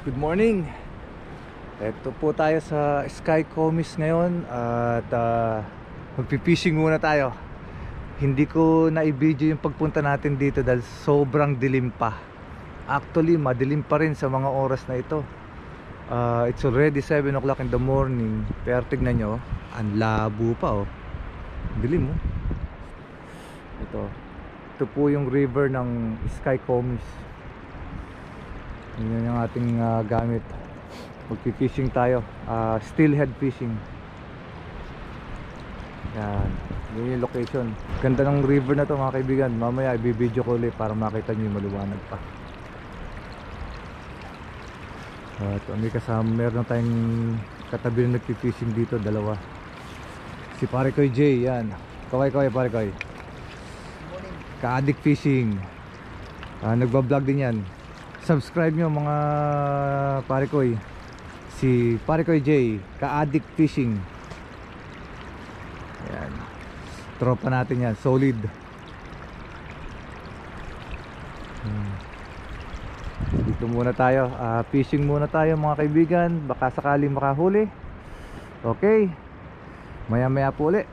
Good morning. Ito po tayo sa Sky Comis ngayon at magpipishing muna tayo. Hindi ko na-video yung pagpunta natin dito dahil sobrang dilim pa. Actually, madilim pa rin sa mga oras na ito. It's already 7 o'clock in the morning. Pero tignan nyo, ang labo pa oh. Dilim oh. Ito po yung river ng Sky Comis. Yun yung ating gamit. Magpipishing tayo, steelhead fishing. Yan, yun yung location. Ganda ng river na to mga kaibigan. Mamaya i-video ko ulit para makita nyo yung maliwanag pa. At may kasama, meron tayong katabi na nagpipishing dito, dalawa. Si pare Koy J, yan. Kaway pare Koy. Ka-addict fishing. Nagbablog din yan. Subscribe nyo mga pare Koy. Si pare Koy J, Ka-addict fishing. Ayan. Tropa natin yan, solid. Dito muna tayo, fishing muna tayo mga kaibigan. Baka sakaling makahuli. Okay, maya maya po ulit.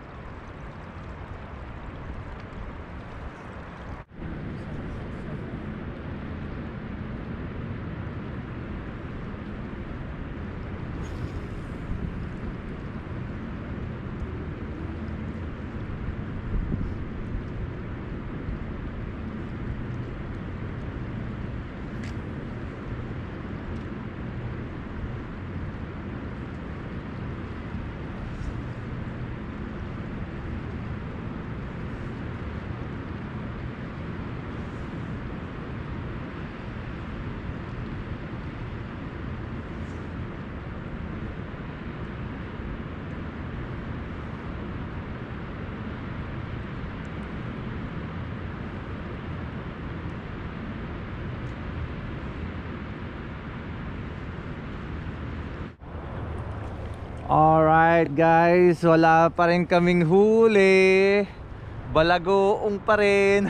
Alright guys, wala pa rin kaming huli. Balagoong pa rin.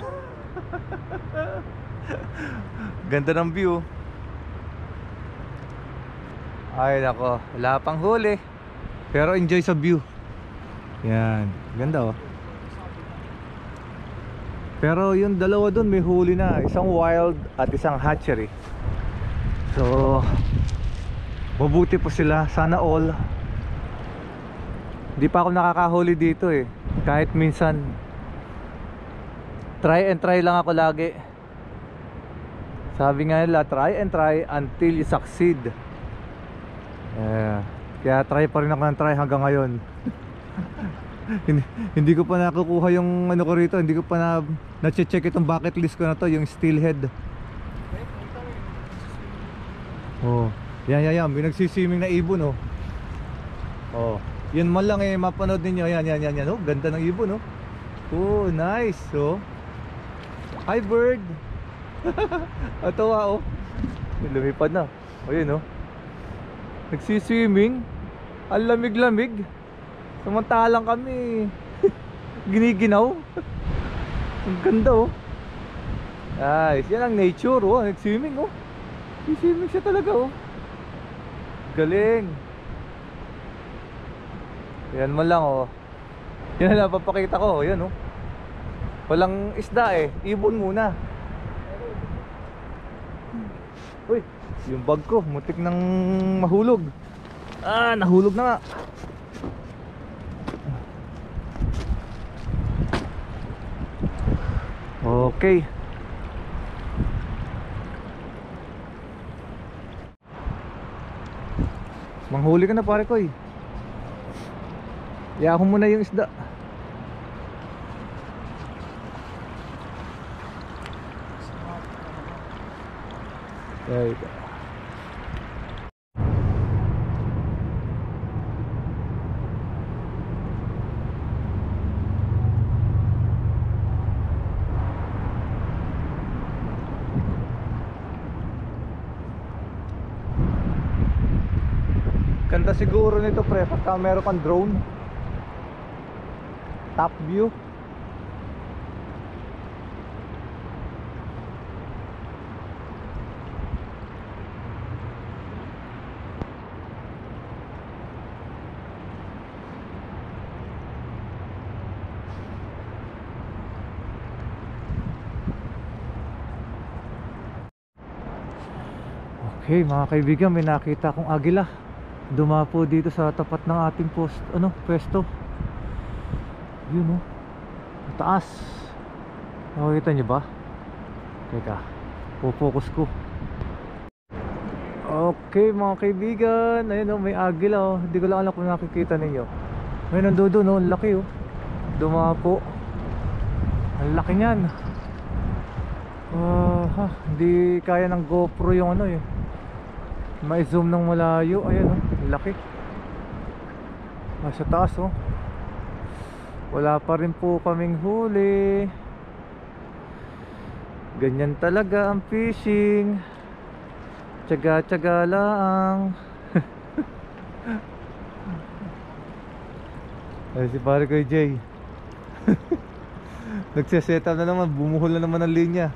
Ganda ng view. Ay nako, wala pang huli. Pero enjoy sa view. Yan, ganda oh. Pero yung dalawa doon may huli na. Isang wild at isang hatchery. So mabuti po sila, sana all. Hindi pa ako nakakahuli dito eh. Kahit minsan try and try lang ako lagi. Sabi nga nila, try and try until you succeed. Kaya try pa rin ako ng try hanggang ngayon. Hindi ko pa nakukuha yung ano ko rito. Hindi ko pa na-check itong bucket list ko na to, yung steelhead. Oh, yan. May nagsiswimming na ibon oh. Oh, yun man lang eh, mapanood ninyo. Yan oh, ganda ng ibon oh. Oh, nice oh. Hi bird. Atawa oh. Lumipad na. Oh, yun oh. Nagsiswimming. Ang lamig-lamig. Samantalang kami giniginaw. Ang ganda oh. Nice, yan ang nature oh. Nagswimming oh. Nagswimming siya talaga oh. Galing. Yan mo lang oh. Yan na lang papakita ko. Yan oh. Walang isda eh. Ibon muna. Uy, yung bag ko mutik nang mahulog. Nahulog na nga. Okay. Manghuli ka na pare ko eh. Iahon mo na yung isda. Right. Ganda siguro nito pre, pagka meron kang drone. Top view. Okay mga kaibigan, may nakita akong agila dumapo dito sa tapat ng ating pwesto. Yun taas. Nakikita nyo ba? Teka, focus ko. Okay mga kaibigan, ayun may agila Hindi ko lang alam kung nakikita ninyo. May nandoon ang laki dumapo. Ang laki niyan. Hindi kaya ng GoPro yung may zoom ng malayo. Ayan laki. Sa taas wala pa rin po kaming huli. Ganyan talaga ang fishing. Tiyaga-tiyaga lang. Ay si pare ko Jay. Nagsiset up na naman, bumuhol na naman ang linya.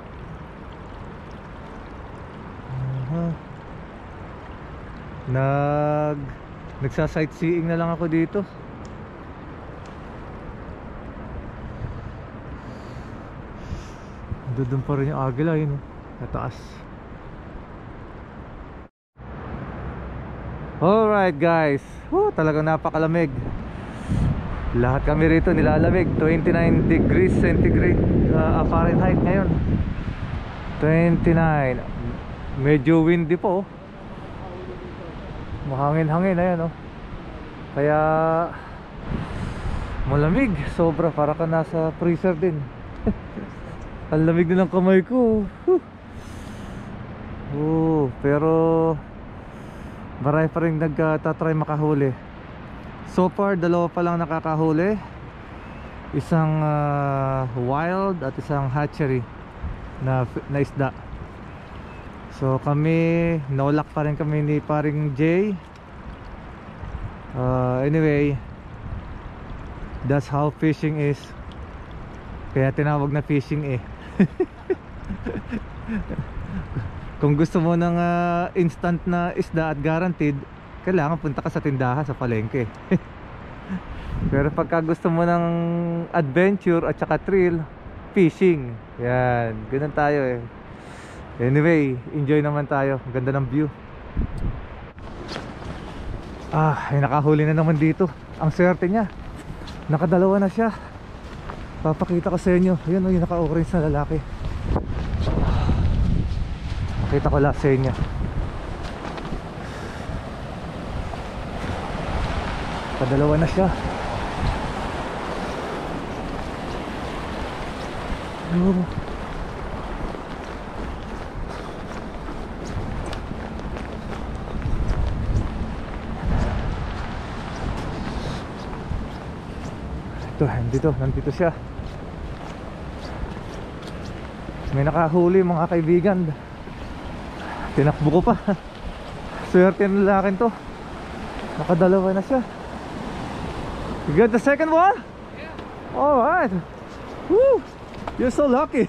Nagsa-sightseeing na lang ako dito. Doon pa rin yung agila yun sa taas. Alright guys, talagang napakalamig. Lahat kami rito nilalamig. 29 degrees centigrade Fahrenheit ngayon. 29. Medyo windy po mahangin-hangin ayan kaya malamig sobra, para ka nasa freezer din. Ang lamig din ng kamay ko. Pero marami pa rin nagtatry makahuli. So far dalawa pa lang nakakahuli. Isang wild at isang hatchery na isda. So kami, no-lock pa rin kami ni paring Jay. Anyway, that's how fishing is. Kaya tinawag na fishing Kung gusto mo ng instant na isda at guaranteed, kailangan punta ka sa tindahan sa palengke. Pero pagka gusto mo ng adventure at saka thrill, fishing. Yan, ganun tayo Anyway, enjoy naman tayo. Ganda ng view. Ay nakahuli na naman dito. Ang swerte niya, nakadalawa na siya. Papakita ko sa inyo. Ayun yung naka-orange na lalaki. Pakita ko lang sa inyo. Nakadalawa na siya. Nandito siya. May nakahuli mga kaibigan. Tinakbo ko pa. Swerte ng lalaking to. Nakadalawa na siya. You got the second one? Yeah. Alright. Woo! You're so lucky.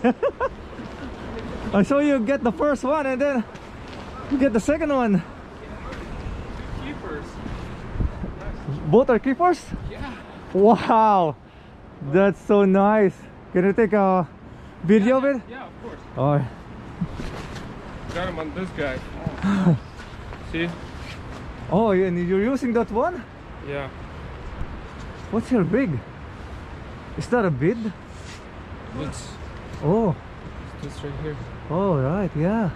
I saw you get the first one and then you get the second one. Keepers. Both are keepers? Yeah. Wow. That's so nice. Can you take a video of it? Yeah, of course. Oh. Got him on this guy. See? Oh, and you're using that one? Yeah. What's your rig? Is that a bid? It's this right here. Oh, right, yeah.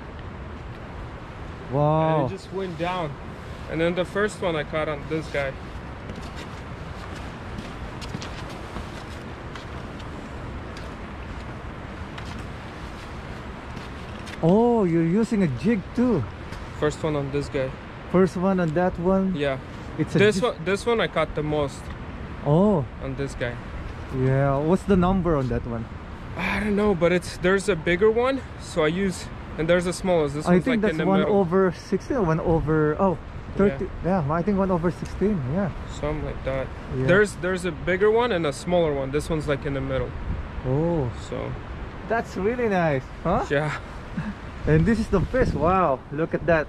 Wow. And it just went down. And then the first one I caught on this guy. Oh, you're using a jig too. First one on this guy. First one on that one? Yeah. It's a this one I caught the most. Oh. On this guy. Yeah. What's the number on that one? I don't know, but there's a bigger one, so I use, and there's a smaller. This I one's think like in that's the middle. 1/16 or 1/30. Yeah, I think 1/16. Yeah. Something like that. Yeah. There's a bigger one and a smaller one. This one's like in the middle. Oh. So. That's really nice, huh? Yeah. And this is the fish. Wow, look at that.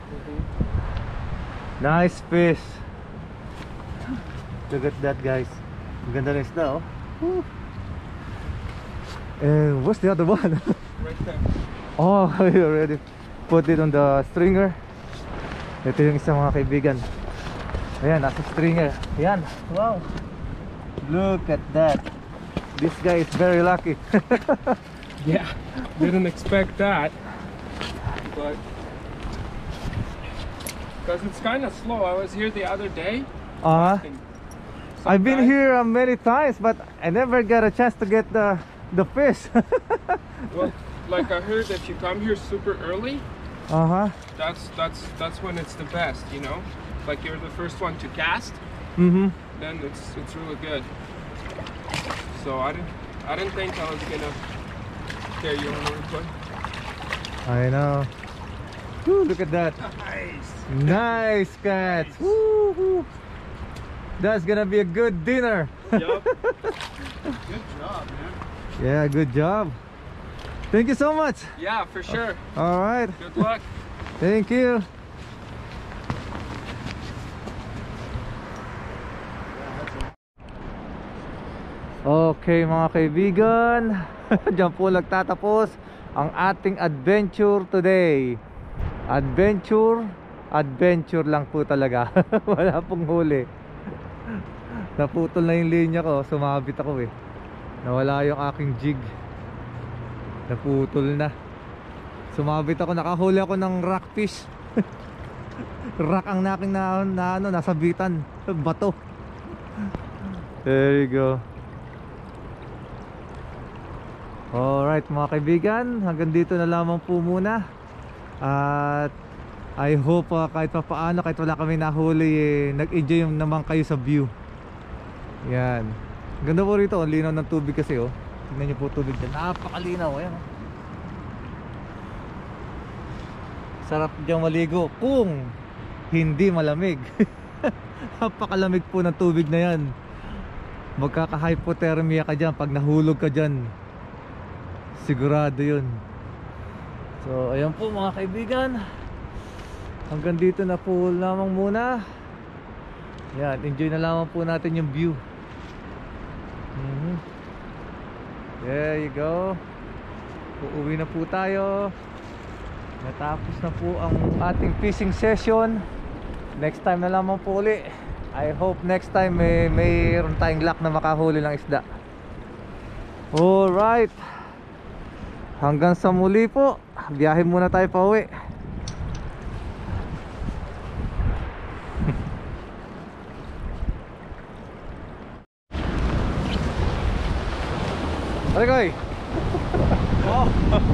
Nice fish. Look at that, guys. Ganda ng isda, oh. Woo. And what's the other one? Right there. Oh, you already put it on the stringer. Ito yung isang mga kaibigan. Ayan, nasa stringer. Ayan, wow. Look at that. This guy is very lucky. Yeah, didn't expect that. But because it's kind of slow. I was here the other day. And some I've been guy- here many times, but I never got a chance to get the fish. Well, like I heard, if you come here super early, that's when it's the best. You know, like you're the first one to cast. Then it's really good. So I didn't think I was gonna get you on one. I know. Woo, look at that. Nice. Nice catch. Woo-hoo. That's gonna be a good dinner. Yup. Good job, man. Yeah, good job. Thank you so much. Yeah, for sure. All right. Good luck. Thank you. Okay mga kaibigan, diyan po nagtatapos ang ating adventure today. Adventure lang po talaga. Wala pong huli. Naputol na yung linya ko, sumabit ako eh. Nawala yung aking jig. Naputol na. Sumabit ako, nakahuli ako ng rockfish. Rock ang naking nasabitan. Bato. There you go. Alright mga kaibigan, hanggang dito na lamang po muna. At I hope kahit pa paano, kahit wala kami nahuli nag-enjoy naman kayo sa view. Yan. Ganda po rito, ang linaw ng tubig kasi oh. Tingnan nyo po tubig dyan, napakalinaw. Ayan oh. Sarap dyan maligo kung hindi malamig. Napakalamig po ng tubig na yan. Magkaka-hypothermia ka dyan pag nahulog ka dyan. Sigurado yun. So ayan po mga kaibigan, hanggang dito na po lamang muna. Yan, enjoy na lamang po natin yung view. There you go. Uuwi na po tayo. Natapos na po ang ating fishing session. Next time na lamang po uli. I hope next time mayroon tayong luck na makahuli ng isda. Alright, hanggang sa muli po. Biyahe muna tayo pa uwi. Aray oh.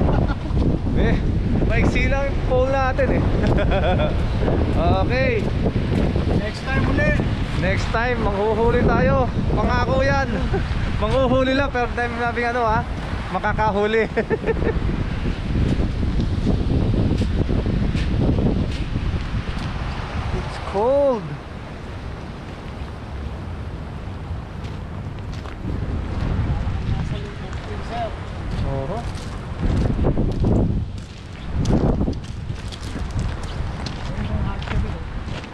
Maiksi lang yung pole natin eh. Okay, Next time ulit. next time manghuhuli tayo. Pangako yan. Manghuhuli lang pero time namin makakahuli. It's cold. Nasa loob ng freezer. Oo. Ayun yung hot sabi ko.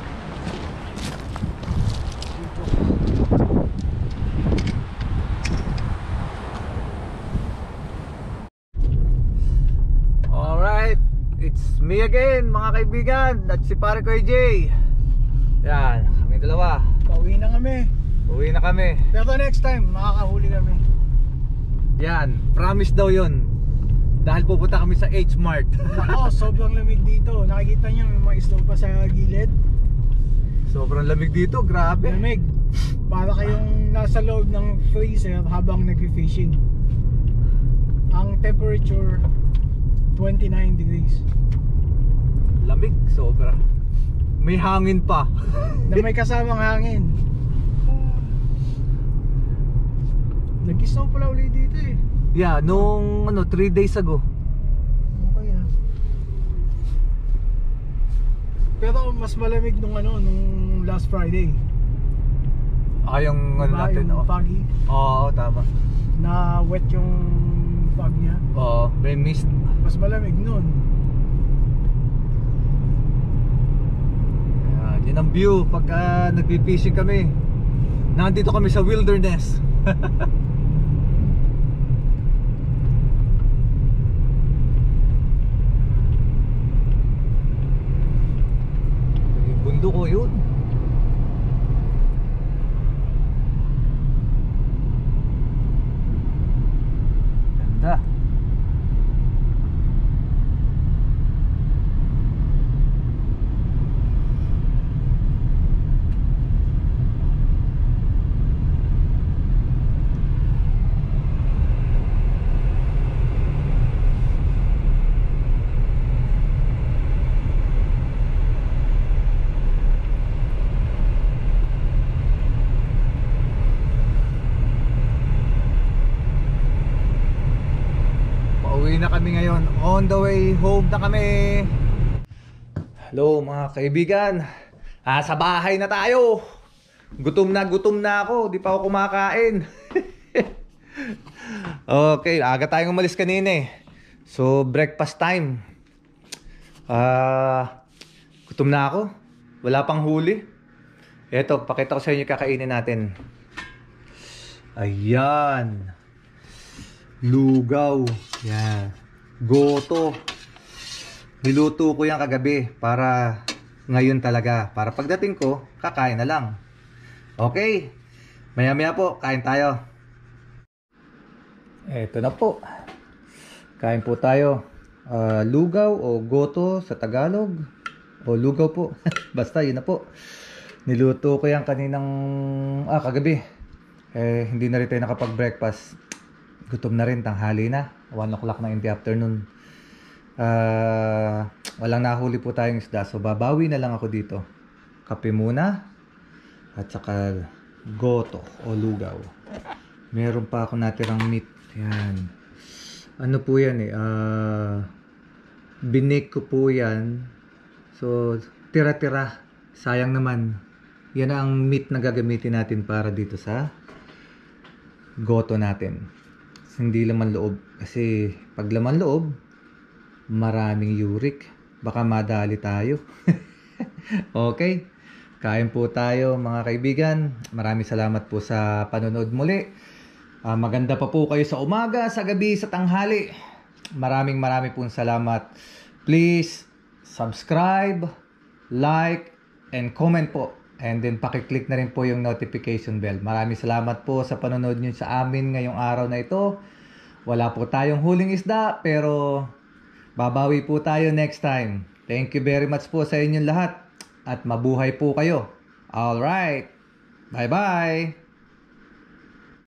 Alright, it's me again mga kaibigan. At si pare ko AJ. Yan, kami dalawa. Pauwi na kami. Uwi na kami. Pero next time, makakahuli kami. Yan, promise daw yun. Dahil pupunta kami sa H-Mart. Nako, sobrang lamig dito. Nakikita niyo may mga isla pa sa gilid. Sobrang lamig dito, grabe. Lamig. Para kayong nasa loob ng freezer habang nag-fishing. Ang temperature 29 degrees. Lamig, sobra. May hangin pa. Na may kasamang hangin. Nag-snow pala ulit dito eh. Yeah, nung 3 days ago. Okay ah. Pero mas malamig nung last Friday. Yung Diba, natin, yung foggy. Oo, tama. Na wet yung fog niya. Oo, may mist. Mas malamig nun. Yan ang view pagka nagpi-fishing kami. Nandito kami sa wilderness. na kami ngayon. On the way home na kami. Hello mga kaibigan. Sa bahay na tayo. Gutom na ako. Di pa ako kumakain. Okay, aga tayong umalis kanina eh. So breakfast time. Gutom na ako. Wala pang huli. Eto, pakita ko sa inyo kakainin natin. Ayan. Lugaw. Yan. Goto. Niluto ko yan kagabi para ngayon talaga. Para pagdating ko, kakain na lang. Okay. Maya-maya po, kain tayo. Eto na po. Kain po tayo. Lugaw o goto sa Tagalog. O lugaw po. Basta yun na po. Niluto ko yan kaninang kagabi. Hindi na rin tayo nakapag-breakfast. Gutom na rin, tanghali na. 1 o'clock na in the afternoon. Walang nahuli po tayong isda. So babawi na lang ako dito. Kape muna. At saka goto o lugaw. Meron pa ako natirang meat. Yan. Ano po yan eh. Binake ko po yan. So tira-tira. Sayang naman. Yan ang meat na gagamitin natin para dito sa goto natin. Hindi laman loob. Kasi pag laman loob, maraming uric. Baka madali tayo. Okay. Kain po tayo mga kaibigan. Maraming salamat po sa panonood muli. Maganda pa po kayo sa umaga, sa gabi, sa tanghali. Maraming pong salamat. Please subscribe, like, and comment po. And then pakiclick na rin po yung notification bell. Maraming salamat po sa panonood nyo sa amin ngayong araw na ito. Wala po tayong huling isda pero babawi po tayo next time. Thank you very much po sa inyong lahat. At mabuhay po kayo. Alright. Bye-bye.